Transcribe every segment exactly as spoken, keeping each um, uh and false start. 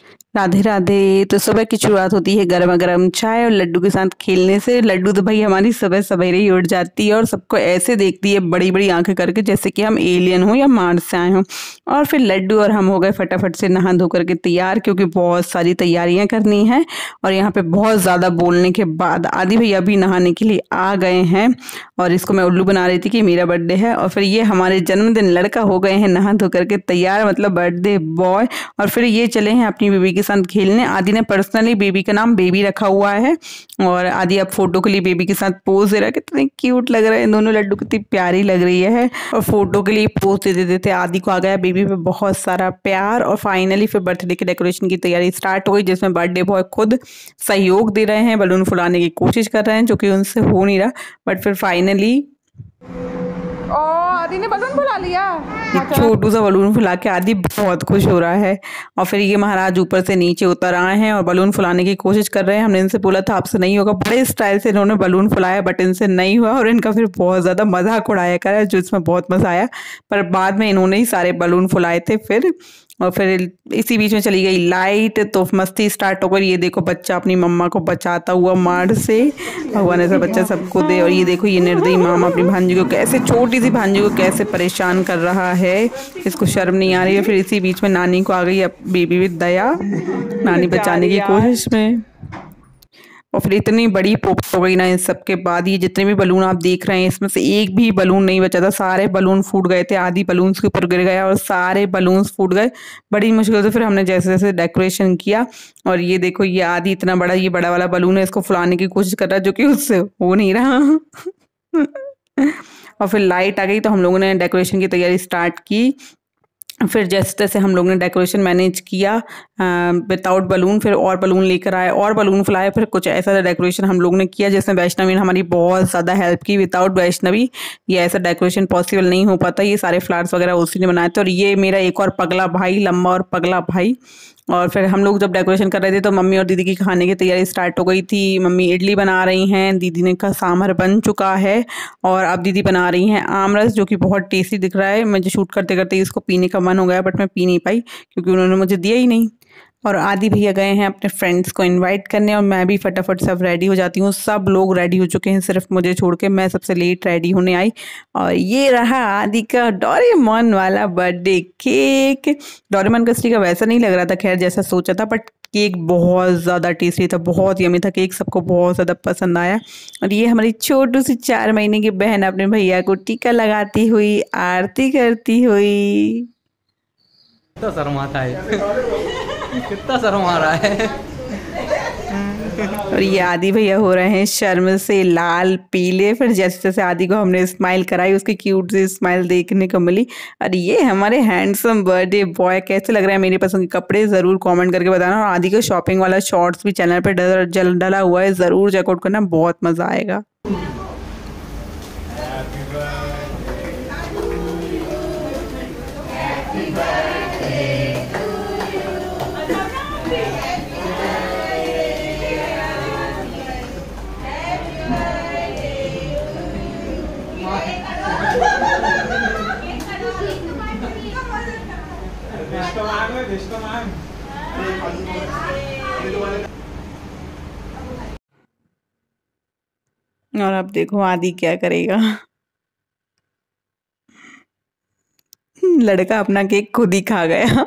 राधे राधे। तो सुबह की शुरुआत होती है गरमा गरम चाय और लड्डू के साथ खेलने से। लड्डू तो भाई हमारी सुबह सवेरे ही उठ जाती है और सबको ऐसे देखती है बड़ी बड़ी आंखें करके जैसे कि हम एलियन हो या मार्स से आए हों। और फिर लड्डू और हम हो गए फटाफट से नहा धो करके तैयार, क्योंकि बहुत सारी तैयारियां करनी है। और यहाँ पे बहुत ज़्यादा बोलने के बाद आदि भैया भी नहाने के लिए आ गए हैं। और इसको मैं उल्लू बना रही थी कि मेरा बर्थडे है। और फिर ये हमारे जन्मदिन लड़का हो गए हैं नहा धो करके तैयार, मतलब बर्थडे बॉय। और फिर ये चले हैं अपनी बेबी के साथ खेलने। आदि ने पर्सनली बेबी का नाम बेबी रखा हुआ है। और आदि अब फोटो के लिए बेबी के साथ पोज दे रहा है। कितने क्यूट लग रहे हैं दोनों, लड्डू कितनी प्यारी लग रही है। और फोटो के लिए पोज देते देते आदि को आ गया बेबी पे बहुत सारा प्यार। और फाइनली फिर बर्थडे के डेकोरेशन की तैयारी स्टार्ट हो गई, जिसमें बर्थडे बॉय खुद सहयोग दे रहे हैं, बलून फुलाने की कोशिश कर रहे हैं, जो कि उनसे हो नहीं रहा। बट फिर फाइनली ओ आदि ने बलून फुला लिया। एक छोटू सा बलून फुला के आदि बहुत खुश हो रहा है। और फिर ये महाराज ऊपर से नीचे उतर आए हैं और बलून फुलाने की कोशिश कर रहे हैं। हमने इनसे बोला था आपसे नहीं होगा, बड़े स्टाइल से इन्होंने बलून फुलाया, बट इनसे नहीं हुआ। और इनका फिर बहुत ज़्यादा मजाक उड़ाया करा, जो इसमें बहुत मज़ा आया। पर बाद में इन्होंने ही सारे बलून फुलाए थे फिर। और फिर इसी बीच में चली गई लाइट, तो मस्ती स्टार्ट हो गई। ये देखो बच्चा अपनी मम्मा को बचाता हुआ मार से, भगवान ऐसा बच्चा सबको दे। और ये देखो ये निर्दयी मामा अपनी भांजी को कैसे, छोटी सी भांजी को कैसे परेशान कर रहा है, इसको शर्म नहीं आ रही है। फिर इसी बीच में नानी को आ गई अब बेबी विद दया, नानी बचाने की कोशिश में। और फिर इतनी बड़ी पोप हो गई ना इन सब के बाद। ये जितने भी बलून आप देख रहे हैं इसमें से एक भी बलून नहीं बचा था, सारे बलून फूट गए थे। आधी बलून के ऊपर गिर गया और सारे बलून फूट गए। बड़ी मुश्किल से फिर हमने जैसे जैसे डेकोरेशन किया। और ये देखो ये आधी इतना बड़ा, ये बड़ा वाला बलून है, इसको फुलाने की कोशिश कर रहा है, जो कि उससे हो नहीं रहा। और फिर लाइट आ गई तो हम लोगों ने डेकोरेशन की तैयारी स्टार्ट की। फिर जैसे तैसे हम लोग ने डेकोरेशन मैनेज किया विदाउट बलून। फिर और बलून लेकर आए और बलून फुलाए। फिर कुछ ऐसा डेकोरेशन हम लोग ने किया जिसमें वैष्णवी ने हमारी बहुत ज़्यादा हेल्प की। विदाउट वैष्णवी ये ऐसा डेकोरेशन पॉसिबल नहीं हो पाता। ये सारे फ्लावर्स वगैरह उसी ने बनाए थे। और ये मेरा एक और पगला भाई, लंबा और पगला भाई। और फिर हम लोग जब डेकोरेशन कर रहे थे तो मम्मी और दीदी की खाने की तैयारी स्टार्ट हो गई थी। मम्मी इडली बना रही हैं, दीदी ने का सांभर बन चुका है। और अब दीदी बना रही हैं आमरस, जो कि बहुत टेस्टी दिख रहा है। मुझे शूट करते करते इसको पीने का मन हो गया, बट मैं पी नहीं पाई क्योंकि उन्होंने मुझे दिया ही नहीं। और आदि भैया गए हैं अपने फ्रेंड्स को इनवाइट करने, और मैं भी फटाफट सब रेडी हो जाती हूँ। सब लोग रेडी हो चुके हैं, सिर्फ मुझे छोड़ के। मैं सबसे लेट रेडी होने आई। और ये रहा आदि का डोरेमोन वाला बर्थडे केक। डोरेमोन का स्टिकर वैसा नहीं लग रहा था खैर जैसा सोचा था, बट केक बहुत ज़्यादा टेस्टी था, बहुत यमी था केक, सबको बहुत ज़्यादा पसंद आया। और ये हमारी छोटू सी चार महीने की बहन अपने भैया को टीका लगाती हुई, आरती करती हुई। कितना शर्माता है, कितना शर्म आ रहा है। और ये आदि भैया हो रहे हैं शर्म से लाल पीले। फिर जैसे जैसे आदि को हमने स्माइल कराई, उसकी क्यूट सी स्माइल देखने को मिली। और ये हमारे हैंडसम बर्थडे बॉय कैसे लग रहे हैं, मेरी पसंद के कपड़े ज़रूर कमेंट करके बताना। और आदि का शॉपिंग वाला शॉर्ट्स भी चैनल पर डल डला हुआ है, ज़रूर चेकआउट करना, बहुत मज़ा आएगा। और अब देखो आदि क्या करेगा। लड़का अपना केक खुद ही खा गया।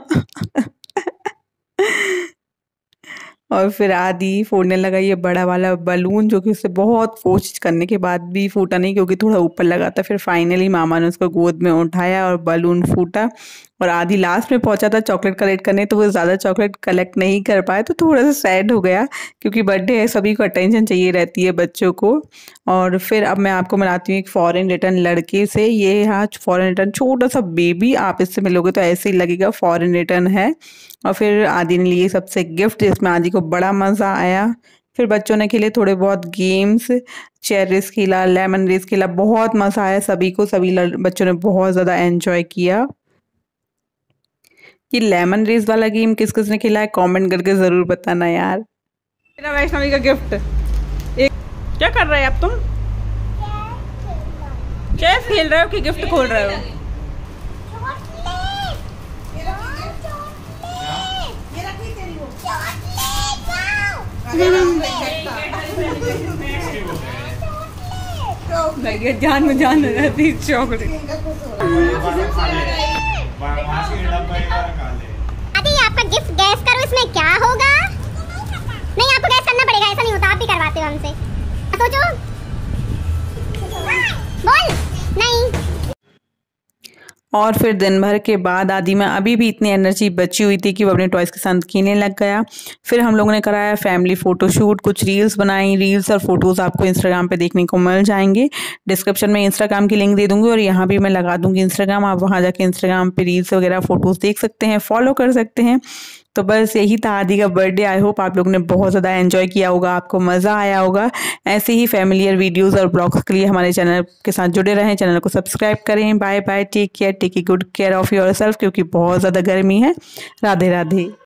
और फिर आदि फोड़ने लगा ये बड़ा वाला बलून, जो कि उससे बहुत कोशिश करने के बाद भी फूटा नहीं, क्योंकि थोड़ा ऊपर लगा था। फिर फाइनली मामा ने उसको गोद में उठाया और बलून फूटा। और आदि लास्ट में पहुंचा था चॉकलेट कलेक्ट करने, तो वो ज़्यादा चॉकलेट कलेक्ट नहीं कर पाए, तो थोड़ा सा सैड हो गया, क्योंकि बर्थडे है, सभी को अटेंशन चाहिए रहती है बच्चों को। और फिर अब मैं आपको मिलाती हूँ एक फॉरेन रिटर्न लड़के से। ये यहाँ फॉरेन रिटर्न छोटा सा बेबी, आप इससे मिलोगे तो ऐसे ही लगेगा फॉरेन रिटर्न है। और फिर आदि ने लिए सबसे गिफ्ट, जिसमें आदि को बड़ा मज़ा आया। फिर बच्चों ने खेले थोड़े बहुत गेम्स, चेयर रेस खेला, लेमन रेस खेला, बहुत मज़ा आया सभी को। सभी बच्चों ने बहुत ज़्यादा एंजॉय किया। ये लेमन रेस वाला गेम किस किस ने खेला है कमेंट करके ज़रूर बताना यार। मेरा वैष्णवी का गिफ्ट। एक क्या कर रहे हैं आप तुम? चेस खेल रहे हो कि गिफ्ट खोल रहे हो? लगे जान में जान रहती चॉकलेट। आदि आपका गिफ्ट गैस करो इसमें क्या होगा? नहीं आपको गैस करना पड़ेगा, ऐसा नहीं होता, आप ही करवाते हो हमसे। सोचो, बोल नहीं। और फिर दिन भर के बाद आदि में अभी भी इतनी एनर्जी बची हुई थी कि वो अपने टॉयज़ के साथ खेलने लग गया। फिर हम लोगों ने कराया फैमिली फ़ोटोशूट, कुछ रील्स बनाई। रील्स और फोटोज़ आपको इंस्टाग्राम पे देखने को मिल जाएंगे। डिस्क्रिप्शन में इंस्टाग्राम की लिंक दे दूंगी और यहाँ भी मैं लगा दूंगी इंस्टाग्राम, आप वहाँ जाके इंस्टाग्राम पे रील्स वगैरह फ़ोटोज़ देख सकते हैं, फॉलो कर सकते हैं। तो बस यही था आदि का बर्थडे। आई होप आप लोगों ने बहुत ज़्यादा एंजॉय किया होगा, आपको मज़ा आया होगा। ऐसे ही फैमिलियर वीडियोस और ब्लॉग्स के लिए हमारे चैनल के साथ जुड़े रहें, चैनल को सब्सक्राइब करें। Bye bye, take care, take good care of yourself, क्योंकि बहुत ज़्यादा गर्मी है। राधे राधे।